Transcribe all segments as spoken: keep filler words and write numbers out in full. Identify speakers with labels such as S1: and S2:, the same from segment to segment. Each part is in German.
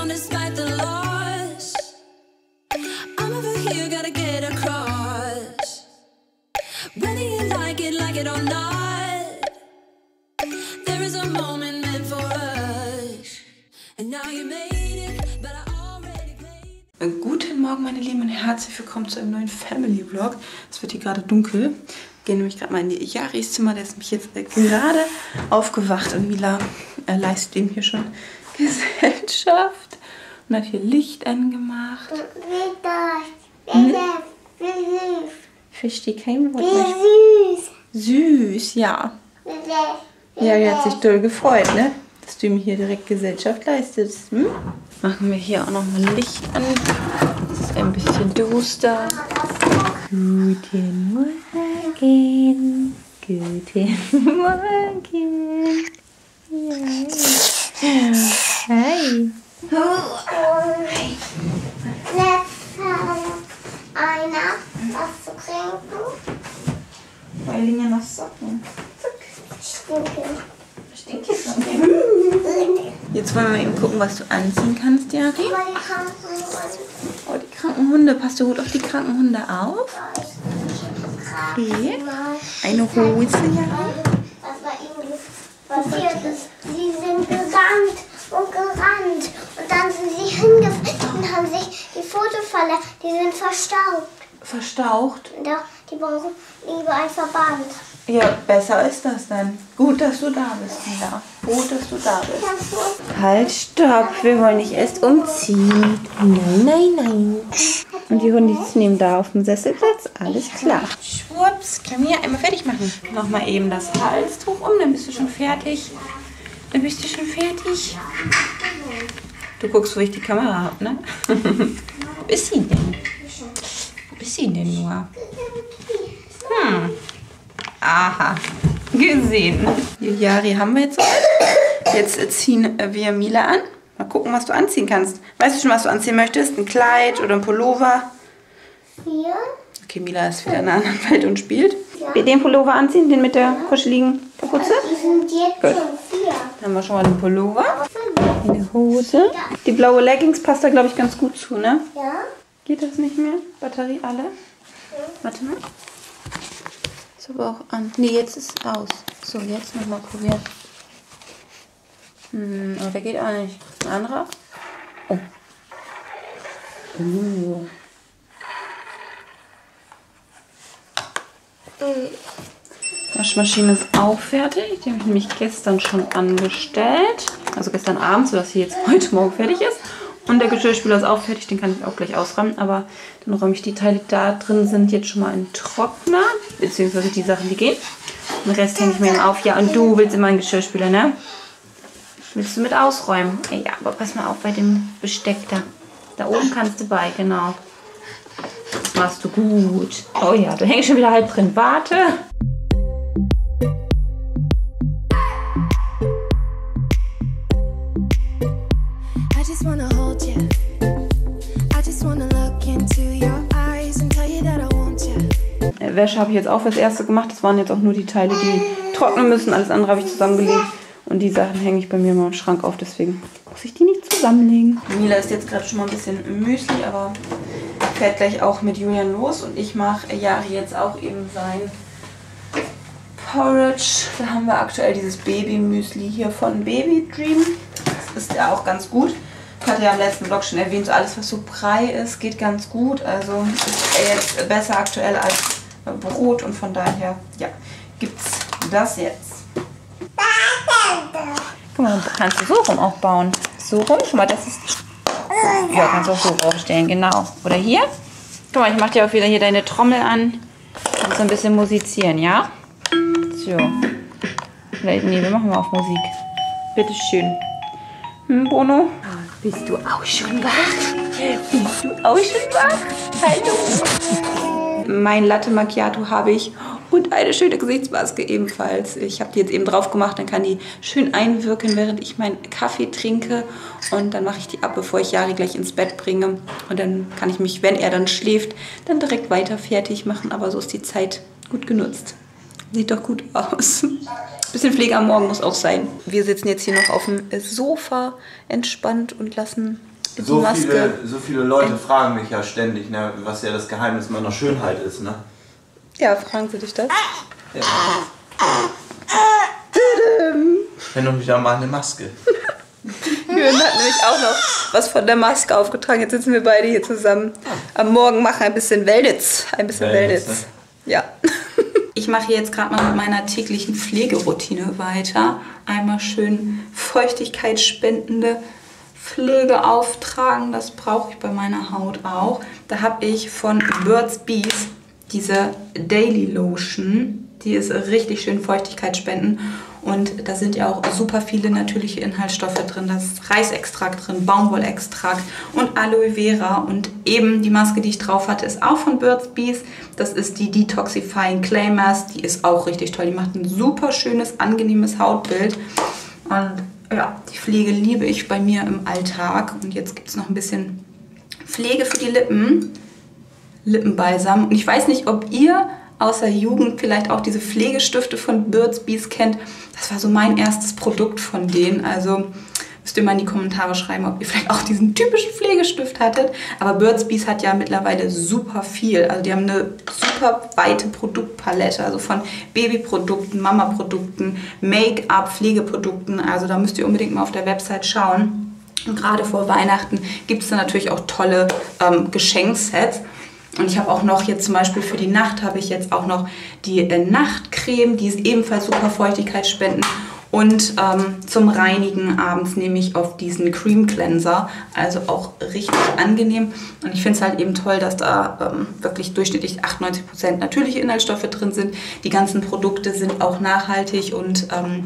S1: despite the loss. I'm over here, gotta get across. Whether you like it, like it or not, there is a moment meant for us. And now you made it, but I already played.
S2: Guten Morgen, meine Lieben, und herzlich willkommen zu einem neuen Family Vlog. Es wird hier gerade dunkel. Wir gehen nämlich gerade mal in die Yaris Zimmer. Der ist nämlich jetzt äh, gerade aufgewacht und Mila äh, leistet ihm hier schon Gesellschaft und hat hier Licht angemacht. Hm? Ich verstehe kein Wort mehr. Süß, ja. Ja, er hat sich doll gefreut, ne? Dass du ihm hier direkt Gesellschaft leistest. Hm? Machen wir hier auch noch mal Licht an. Es ist ein bisschen duster. Guten Morgen. Guten Morgen. Ja. Hi.
S3: Hi. Einer was zu trinken.
S2: Weil liegen ja noch Socken.
S3: Stinke.
S2: Stinke Socken. Jetzt wollen wir mal eben gucken, was du anziehen kannst, ja? Oh, die kranken Hunde. Passt du gut auf die kranken Hunde auf? Okay. Eine Hose, ja?
S3: Was bei ihnen passiert ist. Sie sind gerannt und gerannt. Und dann sind sie hingefallen und haben sich die Fotofalle, die sind verstaubt.
S2: Verstaucht?
S3: Ja, die brauchen lieber ein Verband.
S2: Ja, besser ist das dann. Gut, dass du da bist, Mila. Gut, dass du da bist. Halt, stopp. Wir wollen nicht erst umziehen. Nein, nein, nein. Und die Hundis nehmen da auf dem Sesselplatz. Alles klar. Schwupps. Komm hier, einmal fertig machen. Nochmal eben das Halstuch um, dann bist du schon fertig. Dann bist du schon fertig. Du guckst, wo ich die Kamera habe, ne? Wo ist sie denn? Wo ist sie denn nur? Hm. Aha, gesehen. Die Yari haben wir jetzt so. Jetzt ziehen wir Mila an. Mal gucken, was du anziehen kannst. Weißt du schon, was du anziehen möchtest? Ein Kleid oder ein Pullover?
S3: Hier?
S2: Okay, Mila ist wieder in einer anderen Welt und spielt.
S3: Ja.
S2: Wir den Pullover anziehen, den mit der kuscheligen Kapuze?
S3: Die sind jetzt
S2: Gut.
S3: schon vier.
S2: Dann haben wir schon mal den Pullover. Eine Hose. Die blaue Leggings passt da, glaube ich, ganz gut zu, ne?
S3: Ja?
S2: Geht das nicht mehr? Batterie alle? Warte mal. Ist aber auch an. Ne, jetzt ist es aus. So, jetzt nochmal probieren. Hm, aber der geht auch nicht. Ein anderer? Oh. Uh. Waschmaschine ist auch fertig. Die habe ich nämlich gestern schon angestellt. Also gestern Abend, sodass sie jetzt heute Morgen fertig ist. Und der Geschirrspüler ist auch fertig, den kann ich auch gleich ausräumen. Aber dann räume ich die Teile, die da drin sind, jetzt schon mal in den Trockner. Beziehungsweise die Sachen, die gehen. Den Rest hänge ich mir dann auf. Ja, und du willst immer einen Geschirrspüler, ne? Willst du mit ausräumen? Ja, aber pass mal auf bei dem Besteck da. Da oben kannst du bei, genau. Das machst du gut. Oh ja, du hängst schon wieder halb drin. Warte. Wäsche habe ich jetzt auch fürs Erste gemacht. Das waren jetzt auch nur die Teile, die trocknen müssen. Alles andere habe ich zusammengelegt. Und die Sachen hänge ich bei mir mal im Schrank auf. Deswegen muss ich die nicht zusammenlegen. Mila ist jetzt gerade schon mal ein bisschen Müsli, aber fährt gleich auch mit Julian los. Und ich mache Yari jetzt auch eben sein Porridge. Da haben wir aktuell dieses Baby-Müsli hier von Baby Dream. Das ist ja auch ganz gut. Ich hatte ja im letzten Vlog schon erwähnt, so alles was so Brei ist, geht ganz gut. Also ist jetzt besser aktuell als Brot und von daher, ja, gibt's das jetzt. Guck mal, kannst du so rum auch bauen. So rum, guck mal, das ist... Ja, kannst du auch so aufstellen, genau. Oder hier. Guck mal, ich mache dir auch wieder hier deine Trommel an. Und so ein bisschen musizieren, ja? So. Nee, wir machen mal auf Musik. Bitteschön. Hm, Bruno? Bist du auch schon wach? Bist du auch schon wach? Hallo. Mein Latte Macchiato habe ich und eine schöne Gesichtsmaske ebenfalls. Ich habe die jetzt eben drauf gemacht, dann kann die schön einwirken, während ich meinen Kaffee trinke. Und dann mache ich die ab, bevor ich Yari gleich ins Bett bringe. Und dann kann ich mich, wenn er dann schläft, dann direkt weiter fertig machen. Aber so ist die Zeit gut genutzt. Sieht doch gut aus. Bisschen Pflege am Morgen muss auch sein. Wir sitzen jetzt hier noch auf dem Sofa entspannt und lassen
S4: So viele, so viele Leute fragen mich ja ständig, ne, was ja das Geheimnis meiner Schönheit ist. Ne?
S2: Ja, fragen Sie dich das?
S4: Ja. Wenn du wieder mal eine Maske.
S2: Jürgen hat nämlich auch noch was von der Maske aufgetragen. Jetzt sitzen wir beide hier zusammen. Am Morgen machen ein bisschen Wellnitz. Ein bisschen Wellnitz.
S4: Wellnitz, ne?
S2: Ja. Ich mache jetzt gerade mal mit meiner täglichen Pflegeroutine weiter. Einmal schön feuchtigkeitsspendende Pflege auftragen. Das brauche ich bei meiner Haut auch. Da habe ich von Burt's Bees diese Daily Lotion. Die ist richtig schön feuchtigkeitsspendend. Und da sind ja auch super viele natürliche Inhaltsstoffe drin. Da ist Reisextrakt drin, Baumwollextrakt und Aloe Vera. Und eben die Maske, die ich drauf hatte, ist auch von Burt's Bees. Das ist die Detoxifying Clay Mask. Die ist auch richtig toll. Die macht ein super schönes, angenehmes Hautbild. Und ja, die Pflege liebe ich bei mir im Alltag. Und jetzt gibt es noch ein bisschen Pflege für die Lippen. Lippenbalsam. Und ich weiß nicht, ob ihr aus der Jugend vielleicht auch diese Pflegestifte von Burt's Bees kennt. Das war so mein erstes Produkt von denen. Also müsst ihr mal in die Kommentare schreiben, ob ihr vielleicht auch diesen typischen Pflegestift hattet. Aber Burt's Bees hat ja mittlerweile super viel. Also die haben eine super weite Produktpalette. Also von Babyprodukten, Mamaprodukten, Make-up, Pflegeprodukten. Also da müsst ihr unbedingt mal auf der Website schauen. Und gerade vor Weihnachten gibt es da natürlich auch tolle ähm, Geschenksets. Und ich habe auch noch jetzt zum Beispiel für die Nacht habe ich jetzt auch noch die äh, Nachtcreme, die ist ebenfalls super feuchtigkeitsspendend. Und ähm, zum Reinigen abends nehme ich auf diesen Cream Cleanser, also auch richtig angenehm. Und ich finde es halt eben toll, dass da ähm, wirklich durchschnittlich achtundneunzig Prozent natürliche Inhaltsstoffe drin sind. Die ganzen Produkte sind auch nachhaltig und ähm,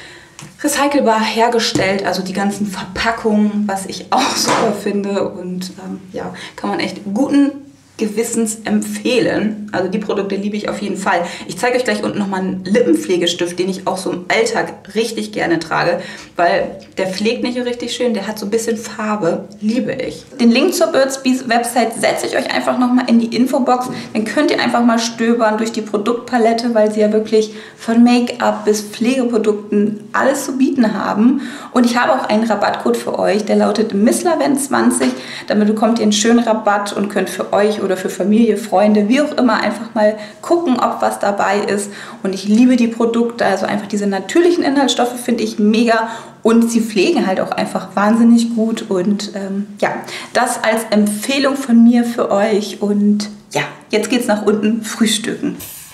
S2: recycelbar hergestellt, also die ganzen Verpackungen, was ich auch super finde. Und ähm, ja, kann man echt guten Gewissens empfehlen. Also die Produkte liebe ich auf jeden Fall. Ich zeige euch gleich unten nochmal einen Lippenpflegestift, den ich auch so im Alltag richtig gerne trage, weil der pflegt nicht richtig schön, der hat so ein bisschen Farbe. Liebe ich. Den Link zur Burt's Bees Website setze ich euch einfach nochmal in die Infobox. Dann könnt ihr einfach mal stöbern durch die Produktpalette, weil sie ja wirklich von Make-up bis Pflegeprodukten alles zu bieten haben. Und ich habe auch einen Rabattcode für euch, der lautet Misslavent zwanzig. Damit bekommt ihr einen schönen Rabatt und könnt für euch oder für Familie, Freunde, wie auch immer, einfach mal gucken, ob was dabei ist. Und ich liebe die Produkte, also einfach diese natürlichen Inhaltsstoffe finde ich mega und sie pflegen halt auch einfach wahnsinnig gut. Und ähm, ja, das als Empfehlung von mir für euch. Und ja, jetzt geht's nach unten frühstücken.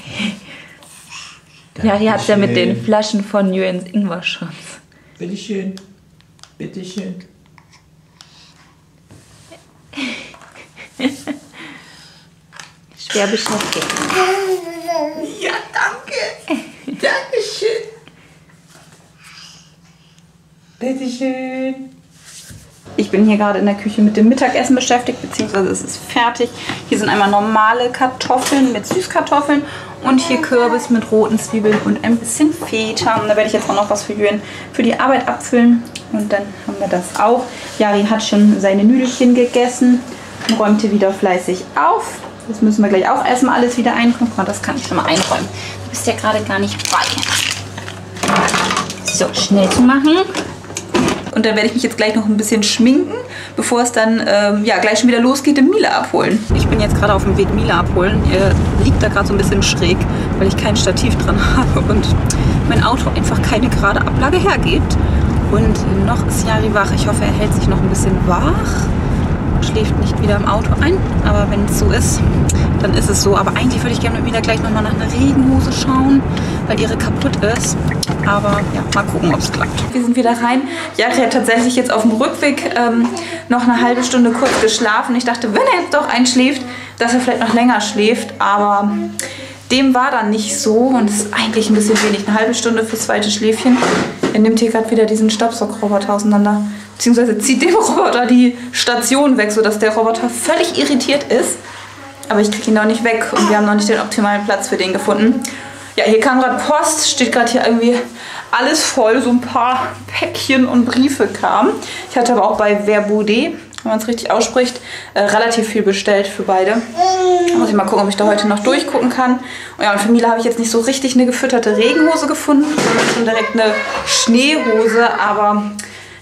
S2: Ja, die hat ja mit den Flaschen von Jürgens Ingwer-Shots.
S4: Bitteschön. Bitteschön.
S2: Schwer beschäftigt.
S4: Ja, danke. Dankeschön. Bitteschön.
S2: Ich bin hier gerade in der Küche mit dem Mittagessen beschäftigt, beziehungsweise es ist fertig. Hier sind einmal normale Kartoffeln mit Süßkartoffeln und hier Kürbis mit roten Zwiebeln und ein bisschen Feta. Und da werde ich jetzt auch noch was für Jürgen für die Arbeit abfüllen. Und dann haben wir das auch. Jari hat schon seine Nüdelchen gegessen und räumte wieder fleißig auf. Das müssen wir gleich auch erstmal alles wieder einräumen. Das kann ich schon mal einräumen. Du bist ja gerade gar nicht bei. So, schnell zu machen. Und dann werde ich mich jetzt gleich noch ein bisschen schminken, bevor es dann ähm, ja, gleich schon wieder losgeht im Miele abholen. Ich bin jetzt gerade auf dem Weg Miele abholen. Er liegt da gerade so ein bisschen schräg, weil ich kein Stativ dran habe und mein Auto einfach keine gerade Ablage hergibt. Und noch ist Jari wach. Ich hoffe, er hält sich noch ein bisschen wach. Schläft nicht wieder im Auto ein, aber wenn es so ist, dann ist es so. Aber eigentlich würde ich gerne wieder gleich nochmal nach einer Regenhose schauen, weil ihre kaputt ist. Aber ja, mal gucken, ob es klappt. Wir sind wieder rein. Jari hat tatsächlich jetzt auf dem Rückweg ähm, noch eine halbe Stunde kurz geschlafen. Ich dachte, wenn er jetzt doch einschläft, dass er vielleicht noch länger schläft, aber dem war dann nicht so und es ist eigentlich ein bisschen wenig. Eine halbe Stunde fürs zweite Schläfchen. Er nimmt hier gerade wieder diesen Staubsaugerroboter auseinander. Beziehungsweise zieht dem Roboter die Station weg, sodass der Roboter völlig irritiert ist. Aber ich kriege ihn noch nicht weg und wir haben noch nicht den optimalen Platz für den gefunden. Ja, hier kam gerade Post, steht gerade hier irgendwie alles voll, so ein paar Päckchen und Briefe kamen. Ich hatte aber auch bei Verbaudet, wenn man es richtig ausspricht, äh, relativ viel bestellt für beide. Da muss ich mal gucken, ob ich da heute noch durchgucken kann. Und ja, und für Mila habe ich jetzt nicht so richtig eine gefütterte Regenhose gefunden, sondern schon direkt eine Schneehose, aber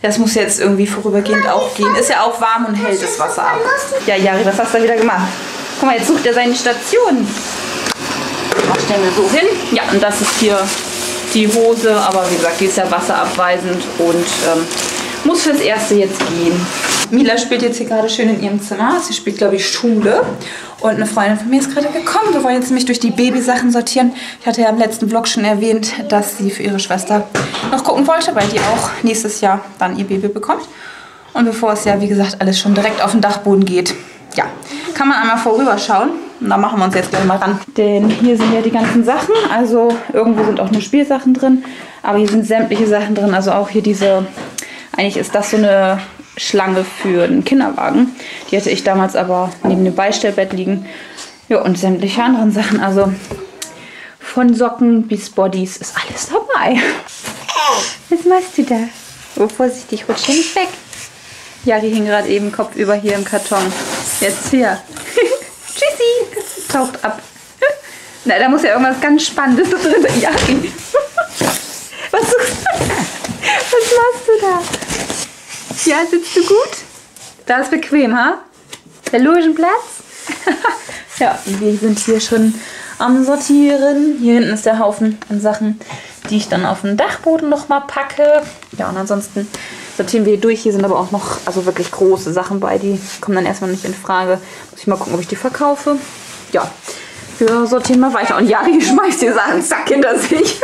S2: Das muss jetzt irgendwie vorübergehend auch gehen. Ist ja auch warm und hält das Wasser ab. Ja, Jari, was hast du da wieder gemacht? Guck mal, jetzt sucht er seine Station. Das stellen wir so hin. Ja, und das ist hier die Hose. Aber wie gesagt, die ist ja wasserabweisend und ähm, muss fürs Erste jetzt gehen. Mila spielt jetzt hier gerade schön in ihrem Zimmer. Sie spielt, glaube ich, Schule. Und eine Freundin von mir ist gerade gekommen. Wir wollen jetzt nämlich durch die Babysachen sortieren. Ich hatte ja im letzten Vlog schon erwähnt, dass sie für ihre Schwester noch gucken wollte, weil die auch nächstes Jahr dann ihr Baby bekommt. Und bevor es ja, wie gesagt, alles schon direkt auf den Dachboden geht, ja, kann man einmal vorüberschauen. Und da machen wir uns jetzt gleich mal ran. Denn hier sind ja die ganzen Sachen. Also irgendwo sind auch nur Spielsachen drin. Aber hier sind sämtliche Sachen drin. Also auch hier diese, eigentlich ist das so eine Schlange für den Kinderwagen. Die hatte ich damals aber neben dem Beistellbett liegen. Ja, und sämtliche anderen Sachen. Also von Socken bis Bodies ist alles dabei. Was machst du da? Oh, vorsichtig, rutsch hier nicht weg. Jari hing gerade eben kopfüber hier im Karton. Jetzt hier. Tschüssi. Taucht ab. Na, da muss ja irgendwas ganz Spannendes drin sein. Jari. Was, was machst du da? Ja, sitzt du gut? Da ist bequem, ha? Der Logenplatz? Ja, wir sind hier schon am Sortieren. Hier hinten ist der Haufen an Sachen, die ich dann auf den Dachboden noch mal packe. Ja, und ansonsten sortieren wir hier durch. Hier sind aber auch noch also wirklich große Sachen bei. Die kommen dann erstmal nicht in Frage. Muss ich mal gucken, ob ich die verkaufe. Ja, wir sortieren mal weiter. Und Jari schmeißt die Sachen zack hinter sich.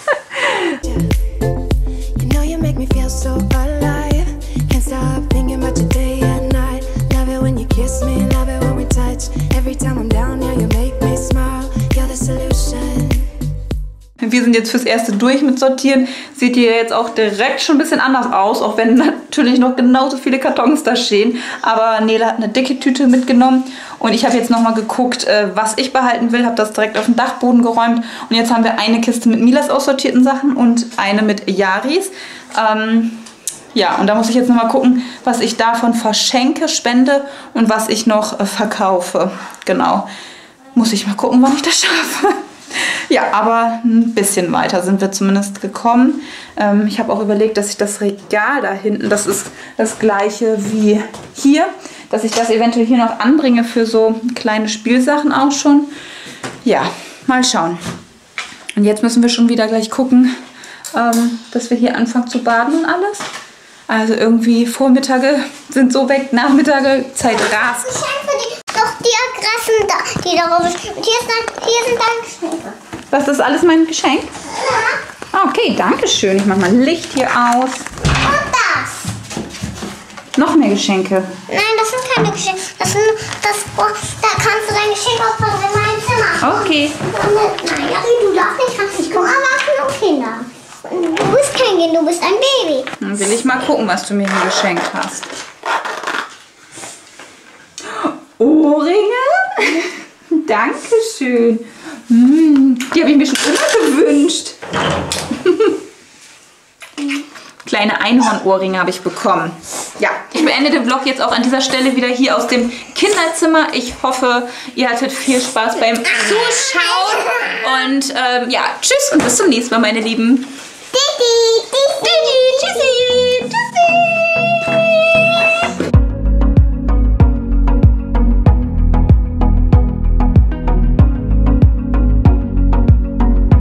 S1: You know you make me feel so alive. Can't stop thinking about your day and night. Love it when you kiss me, love it when we touch. Every time I'm down, yeah, you make me smile. You're the solution.
S2: Wir sind jetzt fürs Erste durch mit Sortieren. Sieht hier jetzt auch direkt schon ein bisschen anders aus, auch wenn natürlich noch genauso viele Kartons da stehen. Aber Nele hat eine dicke Tüte mitgenommen und ich habe jetzt nochmal geguckt, was ich behalten will. Habe das direkt auf den Dachboden geräumt und jetzt haben wir eine Kiste mit Milas aussortierten Sachen und eine mit Jaris. Ähm, ja, und da muss ich jetzt nochmal gucken, was ich davon verschenke, spende und was ich noch äh, verkaufe. Genau. Muss ich mal gucken, wann ich das schaffe. Ja, aber ein bisschen weiter sind wir zumindest gekommen. Ähm, ich habe auch überlegt, dass ich das Regal da hinten, das ist das gleiche wie hier, dass ich das eventuell hier noch anbringe für so kleine Spielsachen auch schon. Ja, mal schauen. Und jetzt müssen wir schon wieder gleich gucken, ähm, dass wir hier anfangen zu baden und alles. Also irgendwie Vormittage sind so weg, Nachmittage, Zeit rast.
S3: Ich helfe dir. Doch die Adressen, da, die darauf ist. Und hier, ist dann, hier sind deine Geschenke.
S2: Was, das ist alles mein Geschenk?
S3: Ja.
S2: Ah, okay, danke schön. Ich mache mal Licht hier aus.
S3: Und das.
S2: Noch mehr Geschenke.
S3: Nein, das sind keine Geschenke. Das sind, das, da kannst du dein Geschenk aufpassen in mein Zimmer.
S2: Okay.
S3: Und, nein, Jari, du darfst nicht raus. Ich komme Erwachsene und Kinder. Du bist kein Kind, du bist ein Baby.
S2: Dann will ich mal gucken, was du mir hier geschenkt hast. Ohrringe? Dankeschön. Mm, die habe ich mir schon immer gewünscht. Kleine Einhornohrringe habe ich bekommen. Ja, ich beende den Vlog jetzt auch an dieser Stelle wieder hier aus dem Kinderzimmer. Ich hoffe, ihr hattet viel Spaß beim Zuschauen. Und ähm, ja, tschüss und bis zum nächsten Mal, meine Lieben.
S3: Didi, Didi,
S2: Tschüssi.